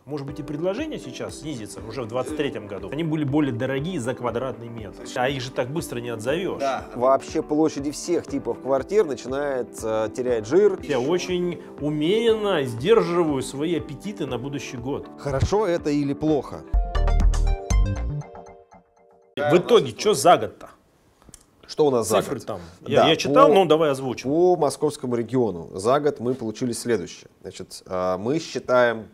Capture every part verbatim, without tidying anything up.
Может быть, и предложение сейчас снизится уже в двадцать третьем году. Они были более дорогие за квадратный метр. А их же так быстро не отзовешь. Да. Вообще площади всех типов квартир начинает э, терять жир. Я очень умеренно сдерживаю свои аппетиты на будущий год. Хорошо это или плохо? В итоге, что за год-то? Что у нас за Цифры год? там. Я, Да, я читал, по, ну давай озвучим. По московскому региону за год мы получили следующее. Значит, э, мы считаем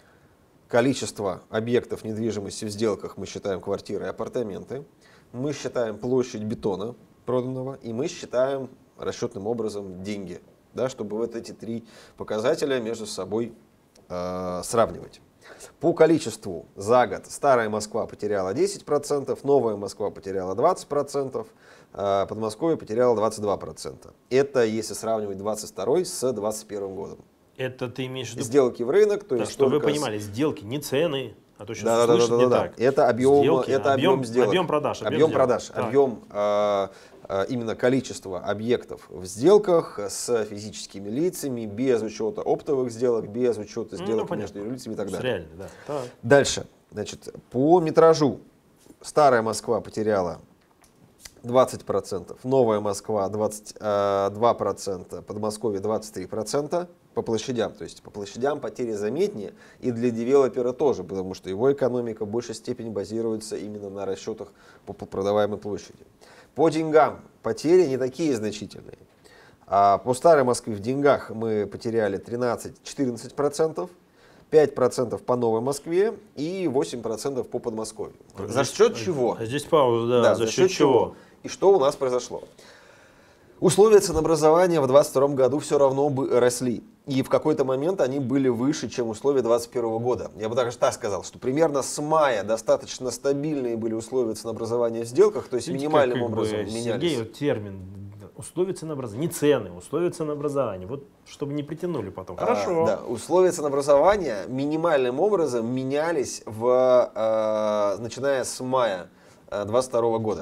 количество объектов недвижимости в сделках, мы считаем квартиры и апартаменты, мы считаем площадь бетона проданного, и мы считаем расчетным образом деньги, да, чтобы вот эти три показателя между собой э, сравнивать. По количеству за год старая Москва потеряла десять процентов, новая Москва потеряла двадцать процентов, э, Подмосковье потеряла двадцать два процента. Это если сравнивать двадцать второй с двадцать первым годом. Это ты имеешь в виду? Сделки в рынок, то Да, есть чтобы вы с... понимали, сделки, не цены, а то сейчас Да, да, слышат да, да, не да, так. да. Это объем, Сделки, это объем, объем сделок. Объем продаж. Объем, Объем сделок. продаж, Так. объем э, э, именно количество объектов в сделках с физическими лицами, без учета оптовых сделок, без учета сделок ну, между юрлицами и так далее. Реально, да. Так. Дальше, значит, по метражу старая Москва потеряла двадцать процентов, новая Москва двадцать два процента, Подмосковье двадцать три процента. По площадям, то есть по площадям потери заметнее и для девелопера тоже, потому что его экономика в большей степени базируется именно на расчетах по продаваемой площади. По деньгам потери не такие значительные. А по старой Москве в деньгах мы потеряли тринадцать-четырнадцать процентов, пять процентов по новой Москве и восемь процентов по Подмосковью. За счет чего? А здесь пауза, да, Да, за, за счет, счет чего? чего? И что у нас произошло? Условия ценообразования в двадцать втором году все равно бы росли. И в какой-то момент они были выше, чем условия двадцать первого года. Я бы даже так сказал, что примерно с мая достаточно стабильные были условия ценообразования в сделках, то есть Видите, минимальным как, как образом бы, менялись. Сергей, вот термин условия ценообразования, не цены, условия ценообразования. Вот чтобы не притянули потом. Хорошо. А, да, условия ценообразования минимальным образом менялись, в, э, начиная с мая двадцать второго года.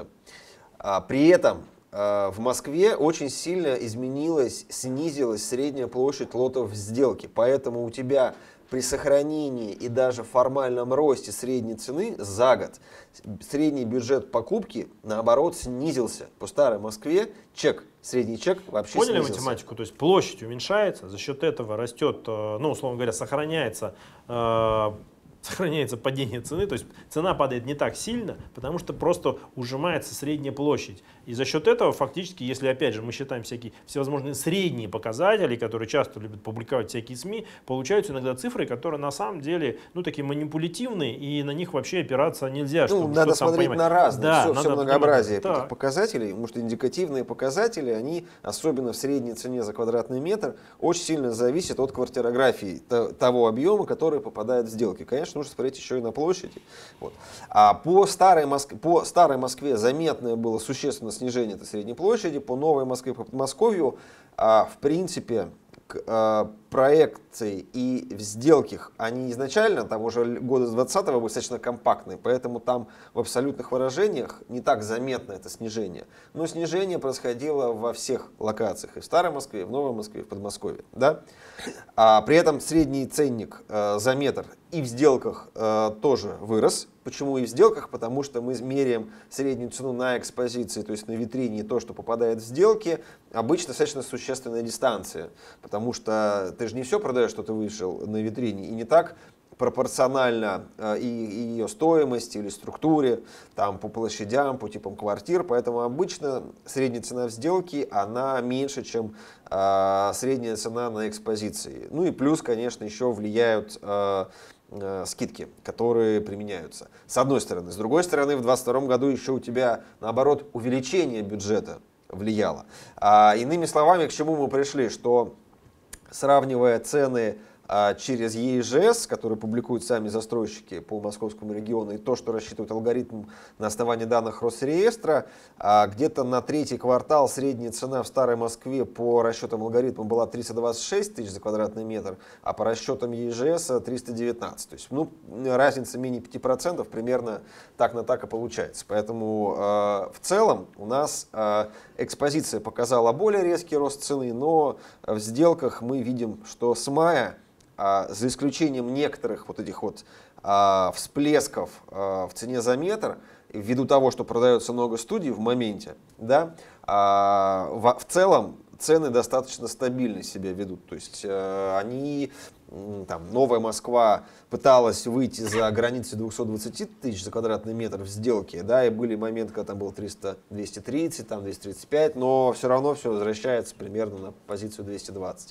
А, при этом в Москве очень сильно изменилась, снизилась средняя площадь лотов в сделке. Поэтому у тебя при сохранении и даже формальном росте средней цены за год средний бюджет покупки, наоборот, снизился. По старой Москве чек, средний чек вообще Поняли снизился. математику? То есть площадь уменьшается, за счет этого растет, ну, условно говоря, сохраняется э сохраняется падение цены, то есть цена падает не так сильно, потому что просто ужимается средняя площадь. И за счет этого фактически, если опять же мы считаем всякие всевозможные средние показатели, которые часто любят публиковать всякие СМИ, получаются иногда цифры, которые на самом деле ну, такие манипулятивные, и на них вообще опираться нельзя. Ну, надо смотреть на разные, да, все, все многообразие понимать. этих показателей, потому что индикативные показатели, они, особенно в средней цене за квадратный метр, очень сильно зависят от квартирографии того объема, который попадает в сделки. Конечно, нужно смотреть еще и на площади. Вот. А по старой, Моск... по старой Москве заметное было существенное снижение этой средней площади, по новой Москве, по Подмосковью, а, в принципе, к, а, проекции и в сделках, они изначально, там уже года с двадцатого были достаточно компактные, поэтому там в абсолютных выражениях не так заметно это снижение. Но снижение происходило во всех локациях, и в Старой Москве, и в Новой Москве, и в Подмосковье. Да? А при этом средний ценник э, за метр и в сделках э, тоже вырос. Почему и в сделках? Потому что мы меряем среднюю цену на экспозиции, то есть на витрине, и то, что попадает в сделки, обычно достаточно существенная дистанция, потому что ты же не все продаешь, что ты вышел на витрине, и не так пропорционально э, и, и ее стоимости или структуре, там, по площадям, по типам квартир, поэтому обычно средняя цена в сделке, она меньше, чем э, средняя цена на экспозиции. Ну и плюс, конечно, еще влияют э, э, скидки, которые применяются. С одной стороны. С другой стороны, в двадцать втором году еще у тебя, наоборот, увеличение бюджета влияло. А, иными словами, к чему мы пришли, что сравнивая цены а, через Е И Ж С, которые публикуют сами застройщики по московскому региону, и то, что рассчитывает алгоритм на основании данных Росреестра, а, где-то на третий квартал средняя цена в Старой Москве по расчетам алгоритма была триста двадцать шесть тысяч за квадратный метр, а по расчетам Е И Ж С триста девятнадцать. То есть ну, разница менее пяти процентов, примерно так на так и получается. Поэтому э, в целом у нас э, экспозиция показала более резкий рост цены, но в сделках мы видим, что с мая а, за исключением некоторых вот этих вот а, всплесков а, в цене за метр, ввиду того, что продается много студий в моменте, да, а, в, в целом цены достаточно стабильно себя ведут. То есть э, они, там, Новая Москва пыталась выйти за границы двухсот двадцати тысяч за квадратный метр в сделке, да, и были моменты, когда там было триста, двести тридцать, там двести тридцать пять, но все равно все возвращается примерно на позицию двести двадцать.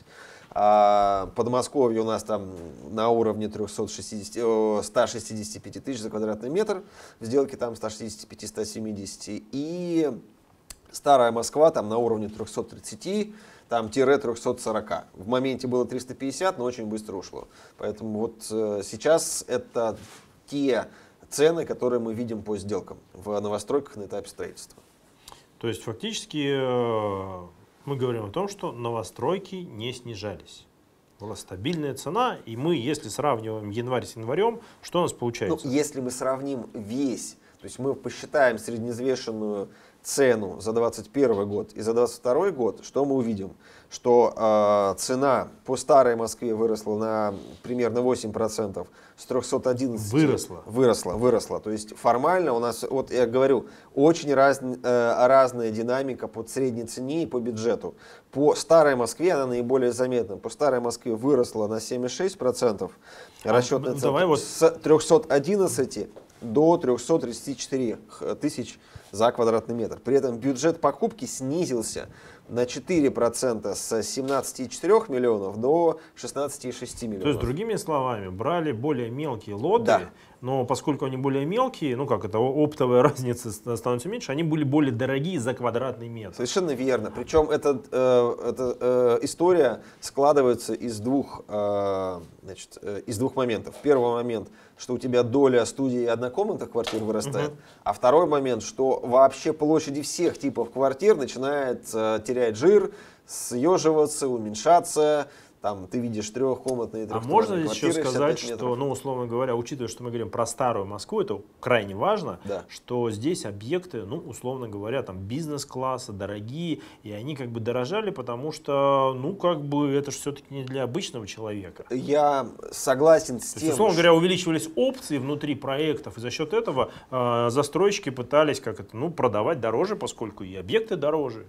А Подмосковье у нас там на уровне трёхсот шестидесяти, ста шестидесяти пяти тысяч за квадратный метр, в сделке там ста шестидесяти пяти — ста семидесяти, и Старая Москва там на уровне трёхсот тридцати, там тире трёхсот сорока. В моменте было триста пятьдесят, но очень быстро ушло. Поэтому вот э, сейчас это те цены, которые мы видим по сделкам в новостройках на этапе строительства. То есть фактически э, мы говорим о том, что новостройки не снижались. Была стабильная цена, и мы, если сравниваем январь с январем, что у нас получается? Ну, если мы сравним весь, то есть мы посчитаем средневзвешенную цену за двадцать первый год и за двадцать второй год, что мы увидим? Что э, цена по Старой Москве выросла на примерно восемь процентов, с трёхсот одиннадцати. Выросла. Выросла, выросла. То есть формально у нас, вот я говорю, очень раз, э, разная динамика по средней цене и по бюджету. По Старой Москве она наиболее заметна. По Старой Москве выросла на семь и шесть десятых процента. Расчетная а, цена давай вот... с трёхсот одиннадцати до трёхсот тридцати четырёх тысяч за квадратный метр. При этом бюджет покупки снизился на четыре процента с семнадцати и четырёх миллионов до шестнадцати и шести миллионов. То есть, другими словами, брали более мелкие лоты, да. но поскольку они более мелкие, ну как это, оптовая разница становится меньше, они были более дорогие за квадратный метр. Совершенно верно. Причем эта, э, эта э, история складывается из двух, э, значит, э, из двух моментов. Первый момент, что у тебя доля студии и однокомнатных квартир вырастает, угу. а второй момент, что вообще площади всех типов квартир начинает э, терять жир, съеживаться, уменьшаться. Там ты видишь трехкомнатные, А можно ли еще сказать, что, ну, условно говоря, учитывая, что мы говорим про Старую Москву, это крайне важно, да. что здесь объекты, ну, условно говоря, там бизнес-класса, дорогие, и они как бы дорожали, потому что, ну, как бы это же все-таки не для обычного человека. Я согласен с То тем, есть, условно говоря, увеличивались опции внутри проектов, и за счет этого э, застройщики пытались как это, ну, продавать дороже, поскольку и объекты дороже.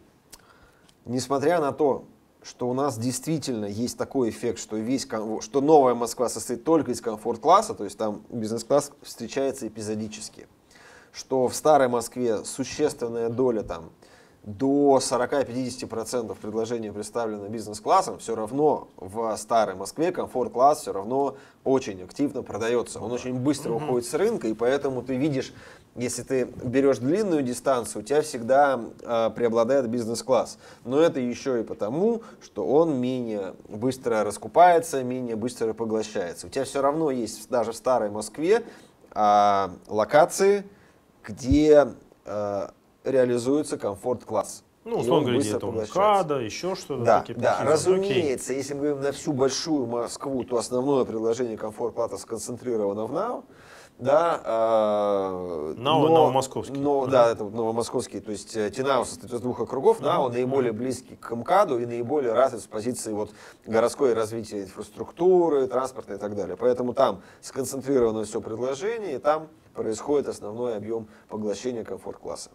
Несмотря на то, что у нас действительно есть такой эффект, что, весь, что новая Москва состоит только из комфорт-класса, то есть там бизнес-класс встречается эпизодически, что в Старой Москве существенная доля там, до сорока-пятидесяти процентов предложения представлено бизнес-классом, все равно в Старой Москве комфорт-класс все равно очень активно продается. Он очень быстро mm-hmm. уходит с рынка, и поэтому ты видишь, если ты берешь длинную дистанцию, у тебя всегда э, преобладает бизнес-класс. Но это еще и потому, что он менее быстро раскупается, менее быстро поглощается. У тебя все равно есть даже в Старой Москве э, локации, где э, реализуется комфорт-класс. Ну, условно говоря, это МКАДа, еще что-то. Да, да, разумеется, если мы говорим на всю большую Москву, то основное предложение комфорт-класса сконцентрировано в НАУ. Да, э, НАУ, Новомосковский. Но, да. да, это новомосковский, то есть ТИНАУ состоит из двух округов, НАУ наиболее близкий к МКАДу и наиболее развит с позиции вот, городское развитие инфраструктуры, транспорта и так далее. Поэтому там сконцентрировано все предложение, и там происходит основной объем поглощения комфорт-класса.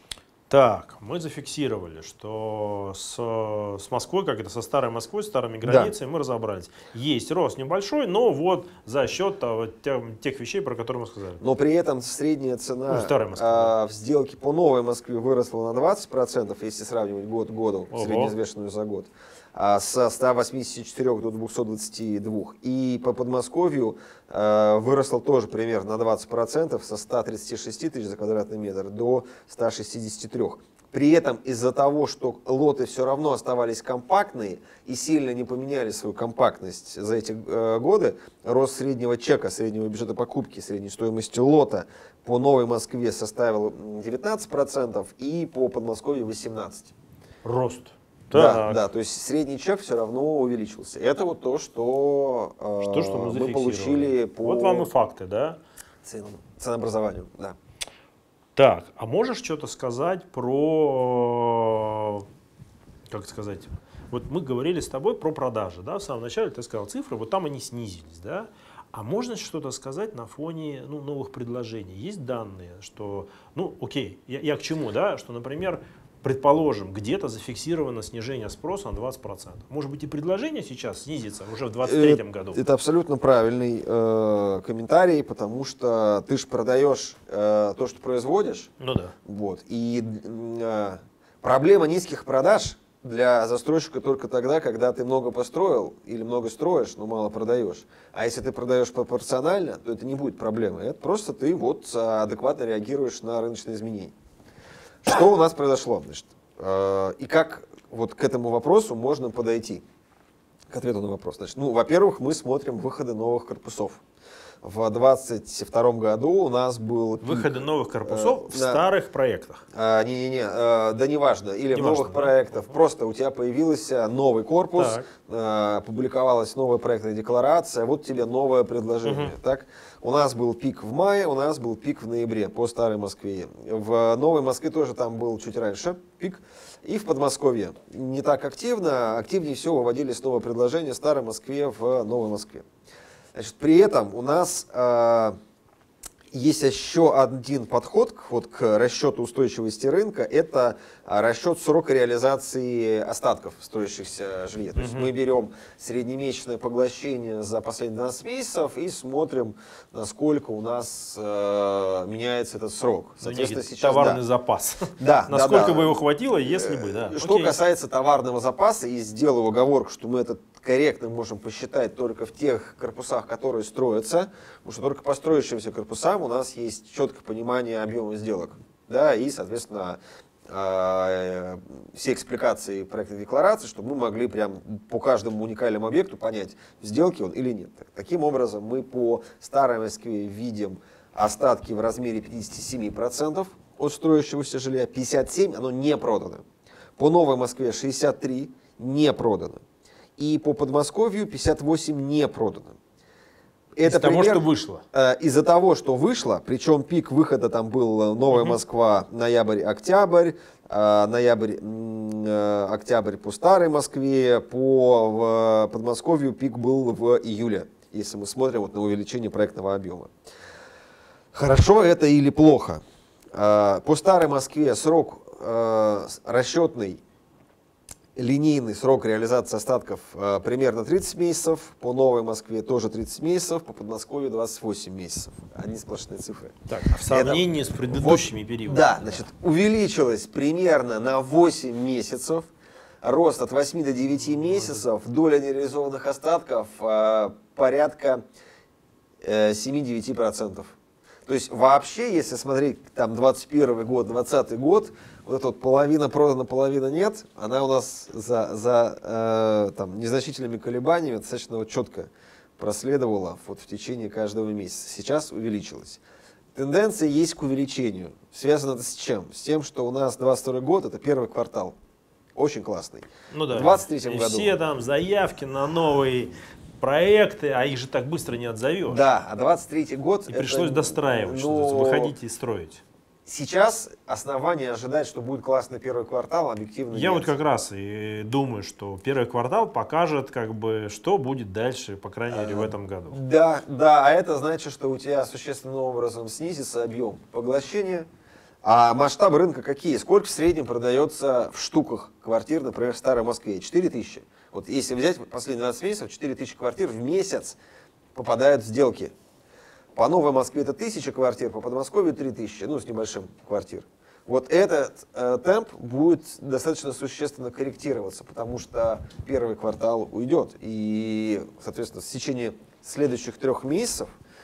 Так, мы зафиксировали, что с, с Москвой, как это со Старой Москвой, с старыми границами, да. мы разобрались. Есть рост небольшой, но вот за счет того, тех, тех вещей, про которые мы сказали. Но при этом средняя цена ну, Старой Москвы, а, в сделке по Новой Москве выросла на двадцать процентов, если сравнивать год к году, средневзвешенную за год. Со ста восьмидесяти четырёх до двухсот двадцати двух. И по Подмосковью э, выросло тоже примерно на двадцать процентов, со ста тридцати шести тысяч за квадратный метр до ста шестидесяти трёх. При этом из-за того, что лоты все равно оставались компактные и сильно не поменяли свою компактность за эти э, годы, рост среднего чека, среднего бюджета покупки, средней стоимости лота по Новой Москве составил девятнадцать процентов и по Подмосковью восемнадцать процентов. Рост. Да, да, то есть средний чек все равно увеличился. Это вот то, что, э, что, что мы, мы получили по вот вам и факты, да? ценам, ценообразованию. Да. Так, а можешь что-то сказать про, как сказать, вот мы говорили с тобой про продажи, да, в самом начале ты сказал цифры, вот там они снизились, да, а можно что-то сказать на фоне ну, новых предложений? Есть данные, что, ну окей, я, я к чему, да, что, например, предположим, где-то зафиксировано снижение спроса на двадцать процентов. Может быть, и предложение сейчас снизится уже в двадцать третьем году? Это абсолютно правильный э, комментарий, потому что ты же продаешь э, то, что производишь. Ну да. Вот, и э, проблема низких продаж для застройщика только тогда, когда ты много построил или много строишь, но мало продаешь. А если ты продаешь пропорционально, то это не будет проблемой. Это просто ты вот адекватно реагируешь на рыночные изменения. Что у нас произошло? Значит, э, и как вот к этому вопросу можно подойти? К ответу на вопрос. Значит, ну, во-первых, мы смотрим выходы новых корпусов. В двадцать втором году у нас был... Выходы новых корпусов э, в да. старых проектах. А, не-не-не, э, да неважно, или Не в новых важно, да? проектах. Просто у тебя появился новый корпус, э, публиковалась новая проектная декларация, вот тебе новое предложение. Угу. Так? У нас был пик в мае, у нас был пик в ноябре по старой Москве. В новой Москве тоже там был чуть раньше пик. И в Подмосковье не так активно, активнее всего выводились новые предложения в старой Москве в новой Москве. Значит, при этом у нас э, есть еще один подход к, вот, к расчету устойчивости рынка. Это расчет срока реализации остатков строящихся жилья. То есть мы берем среднемесячное поглощение за последние двенадцать месяцев и смотрим, насколько у нас э, меняется этот срок. Соответственно, сейчас, товарный да. запас. Да, насколько да, да. бы его хватило, если бы. Да. Что Окей. касается товарного запаса, и сделаю оговорку, что мы это корректно можем посчитать только в тех корпусах, которые строятся, потому что только по строящимся корпусам у нас есть четкое понимание объема сделок, да, и, соответственно, все экспликации проектной декларации, чтобы мы могли прям по каждому уникальному объекту понять, в сделке он или нет. Таким образом, мы по старой Москве видим остатки в размере пятьдесят семь процентов от строящегося жилья, пятьдесят семь процентов оно не продано. По новой Москве шестьдесят три процента не продано. И по Подмосковью пятьдесят восемь процентов не продано. Это из того, что вышло. Э, из-за того, что вышло, причем пик выхода там был Новая угу. Москва, ноябрь-октябрь, э, ноябрь-октябрь по Старой Москве, по в Подмосковью пик был в июле, если мы смотрим вот на увеличение проектного объема. Хорошо это или плохо? Э, по Старой Москве срок э, расчетный, линейный срок реализации остатков э, примерно тридцать месяцев, по Новой Москве тоже тридцать месяцев, по Подмосковью двадцать восемь месяцев. Одни сплошные цифры. Так, а в сравнении Это, с предыдущими вот, периодами? Да, значит, увеличилось примерно на восемь месяцев, рост от восьми до девяти месяцев, доля нереализованных остатков э, порядка э, семь-девять процентов. То есть вообще, если смотреть там двадцать первый год, двадцатый год, вот эта вот половина продана, половина нет, она у нас за, за э, там, незначительными колебаниями достаточно вот четко проследовала вот в течение каждого месяца. Сейчас увеличилась. Тенденция есть к увеличению. Связано это с чем? С тем, что у нас двадцать второй год, это первый квартал. Очень классный. Ну да. В двадцать третьем году. Все там заявки на новые проекты, а их же так быстро не отзовешь. Да, а двадцать третий год... И это, пришлось достраивать, но... что выходить и строить. Сейчас основания ожидать, что будет классный первый квартал, объективно Я нет. вот как раз и думаю, что первый квартал покажет, как бы, что будет дальше, по крайней мере, в этом году. Да, да, а это значит, что у тебя существенным образом снизится объем поглощения. А масштабы рынка какие? Сколько в среднем продается в штуках квартир, например, в Старой Москве? четыре тысячи. Вот если взять последние двадцать месяцев, четыре тысячи квартир в месяц попадают в сделки. По Новой Москве это тысяча квартир, по Подмосковью три тысячи, ну с небольшим квартир. Вот этот э, темп будет достаточно существенно корректироваться, потому что первый квартал уйдет. И, соответственно, в течение следующих трех месяцев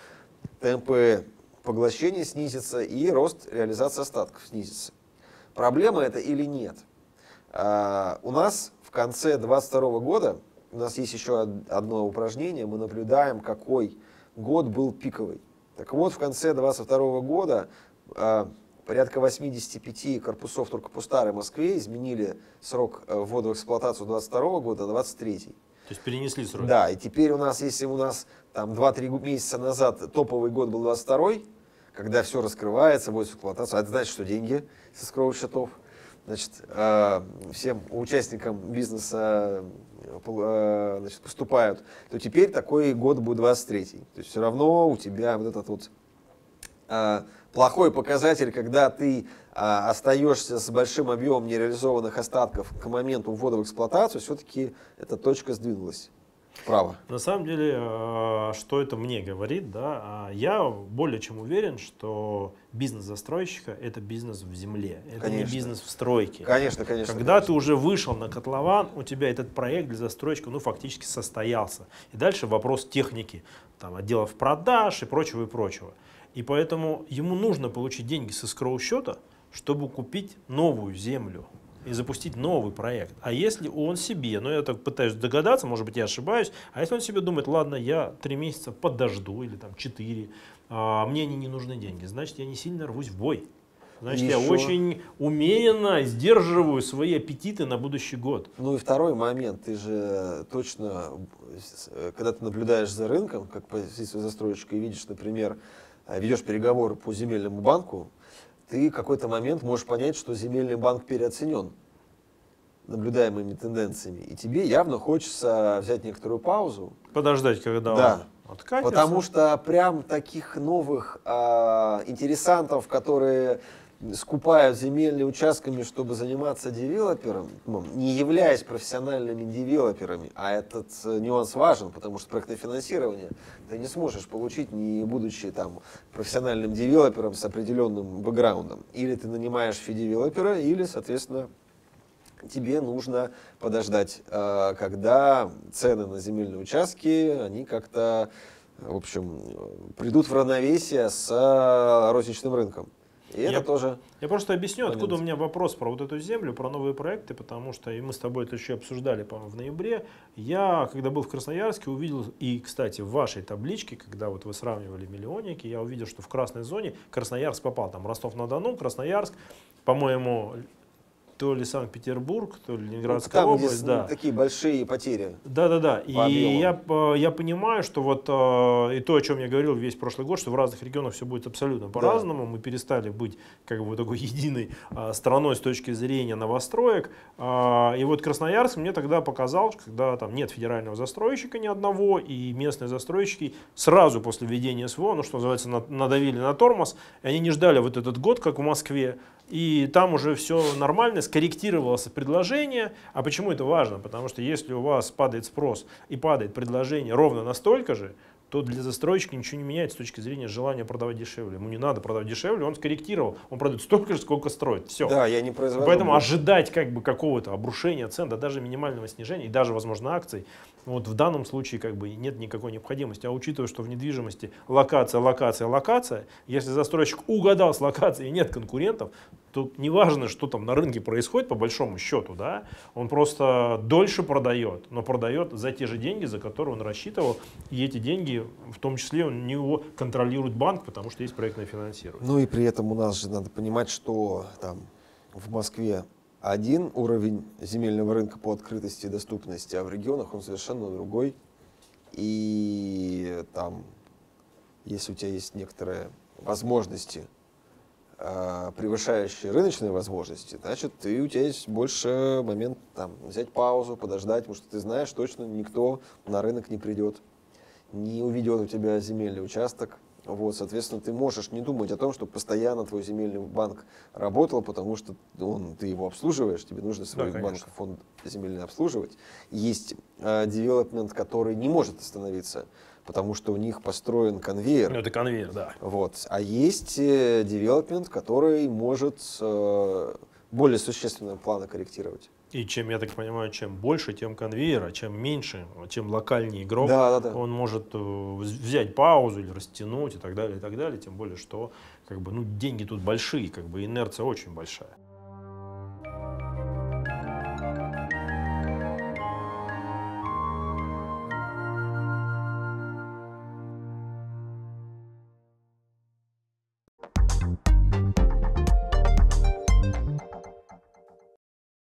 темпы поглощения снизятся и рост реализации остатков снизится. Проблема это или нет? А, у нас в конце двадцать второго года, у нас есть еще одно упражнение, мы наблюдаем, какой год был пиковый. Так вот, в конце двадцать второго года э, порядка восемьдесят пять корпусов только по Старой Москве изменили срок э, ввода в эксплуатацию двадцать второго года на двадцать третий. То есть перенесли срок? Да, и теперь у нас, если у нас там два-три месяца назад топовый год был двадцать второй, когда все раскрывается, вводится в эксплуатацию, а это значит, что деньги со скровых счетов, значит, э, всем участникам бизнеса э, значит, поступают, то теперь такой год будет двадцать третий. То есть все равно у тебя вот этот вот э, плохой показатель, когда ты а, остаешься с большим объемом нереализованных остатков к моменту ввода в эксплуатацию, все-таки эта точка сдвинулась вправо. На самом деле, что это мне говорит, да, я более чем уверен, что бизнес застройщика – это бизнес в земле, это Конечно. не бизнес в стройке. Конечно, конечно. Когда конечно. ты уже вышел на котлован, у тебя этот проект для застройщика ну, фактически состоялся. И дальше вопрос техники, там, отделов продаж и прочего, и прочего. И поэтому ему нужно получить деньги с эскроу-счета, чтобы купить новую землю и запустить новый проект. А если он себе, ну я так пытаюсь догадаться, может быть я ошибаюсь, а если он себе думает, ладно, я три месяца подожду или там четыре, а мне они не нужны деньги, значит я не сильно рвусь в бой. Значит, Еще. я очень умеренно сдерживаю свои аппетиты на будущий год. Ну и второй момент, ты же точно, когда ты наблюдаешь за рынком, как позицию застройщика, и видишь, например, ведешь переговоры по земельному банку, ты в какой-то момент можешь понять, что земельный банк переоценен наблюдаемыми тенденциями. И тебе явно хочется взять некоторую паузу. Подождать, когда да. он откатится. Потому что прям таких новых а, интересантов, которые скупают земельные участками, чтобы заниматься девелопером, не являясь профессиональными девелоперами, а этот нюанс важен, потому что проектное финансирование ты не сможешь получить, не будучи там профессиональным девелопером с определенным бэкграундом. Или ты нанимаешь фи-девелопера, или, соответственно, тебе нужно подождать, когда цены на земельные участки, они как-то, в общем, придут в равновесие с розничным рынком. И это я, тоже я просто объясню, момент. Откуда у меня вопрос про вот эту землю, про новые проекты, потому что и мы с тобой это еще обсуждали, по-моему, в ноябре. Я, когда был в Красноярске, увидел, и, кстати, в вашей табличке, когда вот вы сравнивали миллионники, я увидел, что в красной зоне Красноярск попал. Там Ростов-на-Дону, Красноярск, по-моему, то ли Санкт-Петербург, то ли Ленинградская ну, там, область. где да. такие большие потери. Да, да, да. И я, я понимаю, что вот и то, о чем я говорил весь прошлый год, что в разных регионах все будет абсолютно по-разному. Да. Мы перестали быть как бы такой единой страной с точки зрения новостроек. И вот Красноярск мне тогда показал, когда там нет федерального застройщика ни одного, и местные застройщики сразу после введения СВО, ну что называется, надавили на тормоз, и они не ждали вот этот год, как в Москве. И там уже все нормально, скорректировалось предложение. А почему это важно? Потому что если у вас падает спрос и падает предложение ровно настолько же, то для застройщика ничего не меняется с точки зрения желания продавать дешевле. Ему не надо продавать дешевле, он скорректировал, он продает столько же, сколько строит. Все. Да, я не произвожу. Поэтому ожидать как бы какого-то обрушения цен, да даже минимального снижения, и даже, возможно, акций, вот в данном случае как бы нет никакой необходимости. А учитывая, что в недвижимости локация, локация, локация, если застройщик угадал с локацией и нет конкурентов, то неважно, что там на рынке происходит, по большому счету, да, он просто дольше продает, но продает за те же деньги, за которые он рассчитывал, и эти деньги, в том числе, у него контролирует банк, потому что есть проектное финансирование. Ну и при этом у нас же надо понимать, что там в Москве один уровень земельного рынка по открытости и доступности, а в регионах он совершенно другой. И там, если у тебя есть некоторые возможности, превышающие рыночные возможности, значит, ты, у тебя есть больше момент там, взять паузу, подождать, потому что ты знаешь, точно никто на рынок не придет, не уведет у тебя земельный участок. Вот, соответственно, ты можешь не думать о том, что постоянно твой земельный банк работал, потому что он, ты его обслуживаешь, тебе нужно свой да, банк, фонд земельный обслуживать. Есть э, девелопмент, который не может остановиться, потому что у них построен конвейер. Ну, это конвейер, да. Вот. А есть э, девелопмент, который может э, более существенно планы корректировать. И чем, я так понимаю, чем больше, тем конвейера, чем меньше, чем локальнее игрок, да, да, да. он может взять паузу или растянуть и так далее, и так далее. Тем более, что как бы, ну, деньги тут большие, как бы инерция очень большая.